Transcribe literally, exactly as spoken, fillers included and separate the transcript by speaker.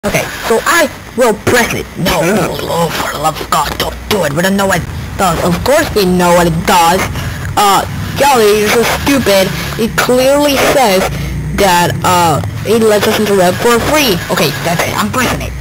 Speaker 1: Okay, so I will press it. No, oh, for the love of God, don't do it. We don't know what it does. Of course we know what it does. Uh, golly, you're so stupid. It clearly says that, uh, it lets us into web for free. Okay, that's it. I'm pressing it.